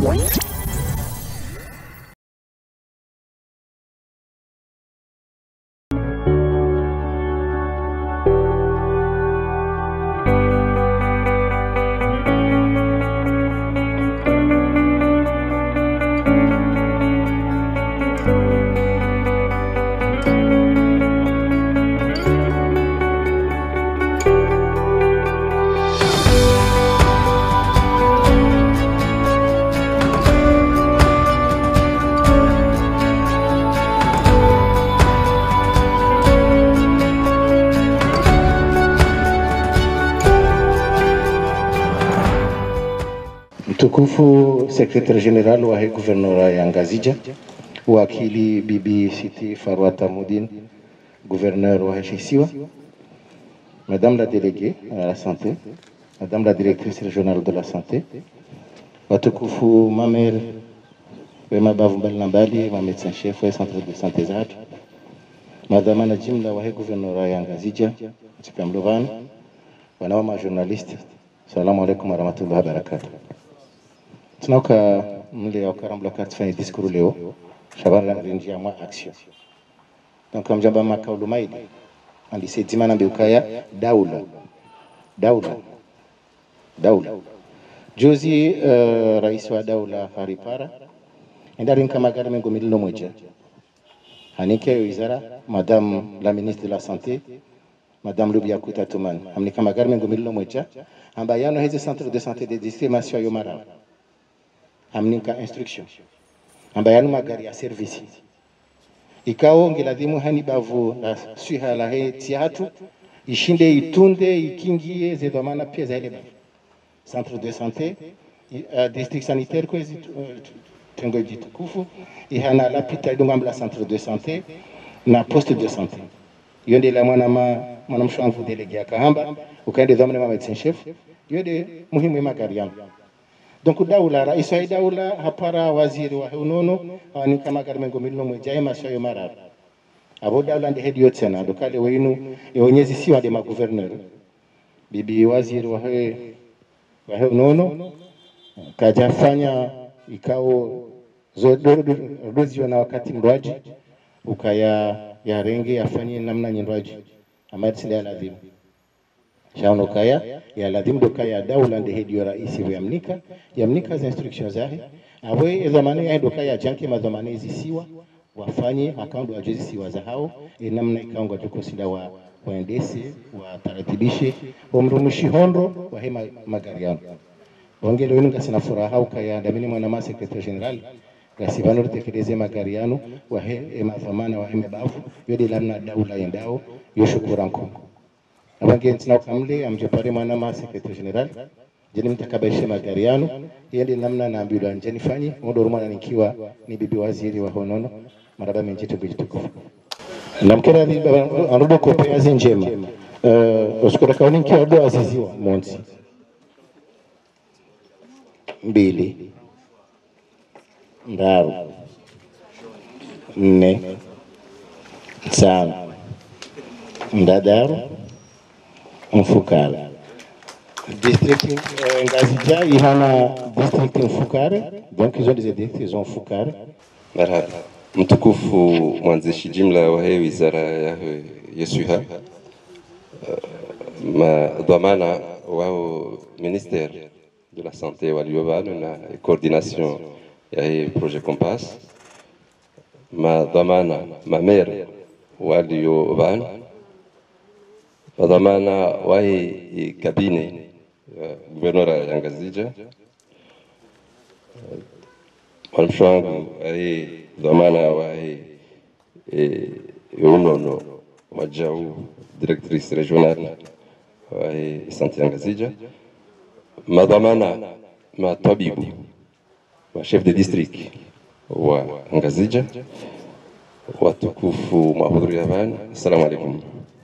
Mtukufu Secretary General wa Gouvernorat ya Ngazija, wakili Bibi Siti Farwata Moudine, gouverneur wa Heshisiwa, Madame la déléguée à la santé, Madame la directrice régionale de la santé, watukufu Mamel Wema Bavumbali Nambali, ma médecin chef wa centre de santé Zatu, Madame na jimla wa Gouvernorat ya Ngazija, Tsipamlovan, wanawama journaliste, salamu alaikum wa rahmatullahi wa barakatuh. Tunauka mle ya karambla katufanya diskuru leo shabara rinjia mwa action. Donc mjamba makaulu maidi andi setima na biukaya daula juzi rais wa daula Haripara endari kama gari mengo mililo moja hanike wizara madame la ministre de la santé madame Lubia Kuta Tuman amni kama gari mengo mililo moja ambaye yano hizi centre de santé de district yomara amninka instruction ambaye yano magari ya service ikao ngiladhimu hani bavu la suha la he tiatu ishinde itunde ikingie zedamana pia za ile centre de santé district sanitaire kwezi tengo jitukufu ihana la pita idungambla centre de santé na poste de santé yonde la mwana mshangu délégué akahamba ukaende dhamana ma médecin chef yonde muhimu magari yangu. Donc daula rais wa daula hapara waziri wa unono ni kama garmengo milino mwejae mashayo mara abo daula ndi head yote na dokale wenu yonyezi si wa de ma gouverneur bibi waziri wa unono kajafanya ikao zodozi na wakati mrwaji ukaya ya renge afanye namna nyindwaji amadsi ya lazima shaono kaya ya lazima dokaya daula ndi head yo rais yamnika za instructions zahe awe zamani ya dokaya janki mazamani hizi siwa wafanye akaunti wajuzi siwa za hao namna ikaonga tuko sinda waendese wataratibishe wamrumishi hondo wa hema magari yao wangelo wenu ngasina furaha ukaya ndamini mwana ma secretary general gasibano tekeleze magari yanu wa hema zamana wa hema bafu yodi lamna daula yendao yoshukura nkongo abange ntina kamle amjepare mwana ma secretary general jeni mtakabaisha magari yanu yende namna na ambulance jeni fanyi ndo rumana nikiwa ni bibi waziri wa honono maraba menjito bijitukufu namkera ni anudo kopea njema usikora kauni nikiwa do aziziwa monzi mbili ndaru nne tano ndadaru mfukara district Ngazija ihana district mfukare donc ils ont des districts mfukare marhaba mtukufu mwanzishi jimla wa wizara ya Yesuha ma dhamana wao ministère de la santé waliobana na coordination ya projet Compass ma dhamana ma maire waliobana ma dhamana wa kabine Gouvernorat ya Ngazija Mwanamshangu dhamana wa unono majau directrice régionale wa santé ya Ngazija madhamana matabibu wa chef de district wa Ngazija watukufu mahudhuri ya bana assalamu alaikum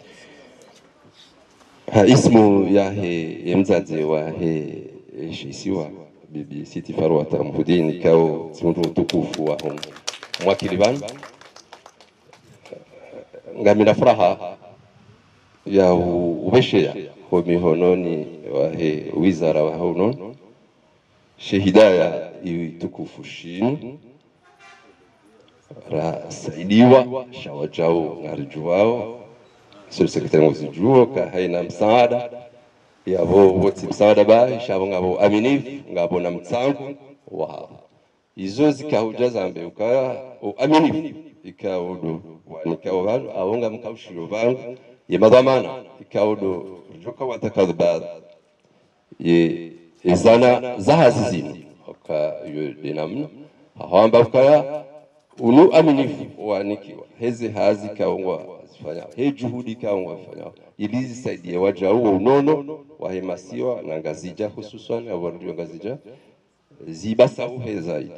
ismu yahe mzazi wa Heshisiwa bibi Siti Farwata Moudine kao tsimundu mtukufu wa mwakili bana ngamina furaha ya ubeshea kwa mihononi wa wizara wa hono shehidaya tukufu shinu rasaidiwa shawajao ngarijuwao sio sekretari mwazijuo ka haina msaada yabo wote msaada ba shabo ngabo aminifu ngabo na mtsangu wa izo zikahuja zambe ukaya aminifu ikaudo wanikawa bantu abonga mkaushiro bantu ye madhamana ikaudo joka watakadba ye izana zahazizino ka yo dinamna hawamba ukaya unu aminifu wanikiwa heze hazi kaungwa zifanya he juhudi kaungwa zifanya ilizi saidia waja huo unono wahemasiwa na ngazija hususan awardio ngazija zibasa uhe zaidi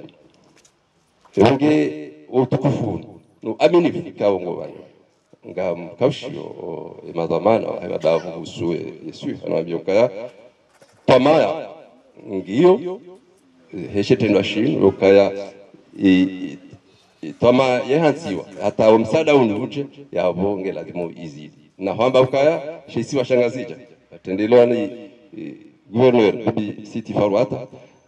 nge utukufu no aminifu kaungwa bana ngam kaushio madhamana madavu usue yesu anambia kaya tamaya ngiyo heshetendwa shinu ukaya tama yehanziwa hata msaada unuje yabonge lazima izidi na kwamba ukaya shisi washangazija atendelewa ni governor bi city farwata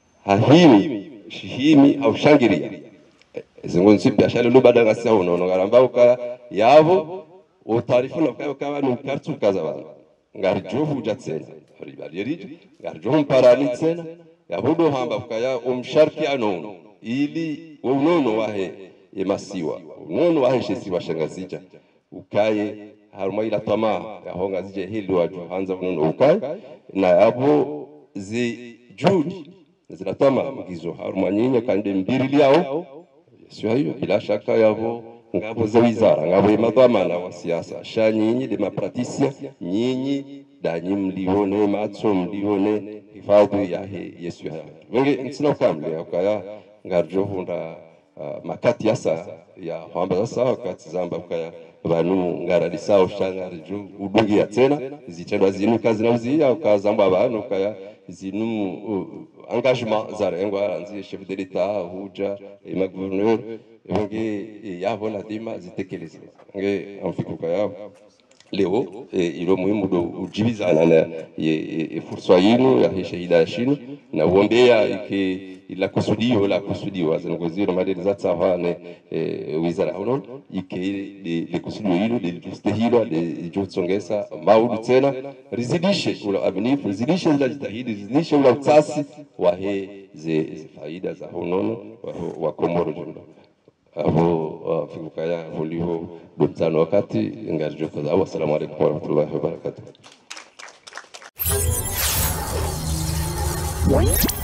hahimi au shangiria zingonzi biashara lubada ngasa unono ngaramba ukaya yabo utarifu na ukaya ni kartu kazabana ngarjofu jatsena ribali ngarjofu parani tsena yabudo hamba ukaya umsharki anono ili unono wahe yemasiwa unono wahe shesi washangazija ukaye haruma ila tamaa yahonga zije hili waju hanza unono ukaye na yabo zi judi zinatama mgizo haruma nyinyi kande mbirili yao sio hiyo bila shaka yabo ngabo za wizara ngabo yemadhamana wa siasa sha nyinyi de mapratisia nyinyi danyi mlione matso mlione hifadhi ya Yesu ya wengi nsina kamle ukaya ngarjo hunda makati yasa ya hamba sasa wakati zamba ukaya banu ngaradisao shangarjo udungia tena zitendwa zinu kazi namzia ukazamba abantu ukaya zinu engagement zarengwa aranzi chef de l'etat huja ma gouverneur wengi yabona dima zitekeleze nge amfikuka yao leo ilo muhimu do ujibizana na fursa yinu ya shahida shinu na uombea iki la kusudiwa zanogoziro madeli za tsavane wizara unon iki le kusudio hilo le juste hilo le jutsongesa maudu tena rizidishe ula abnifu rizidishe la jitahidi rizidishe ula utsasi wa ze faida za unono wa komoro jumla abo fikukaya volio dutano wakati ngarjo kaza. Assalamu alaykum wa rahmatullahi wa barakatuh.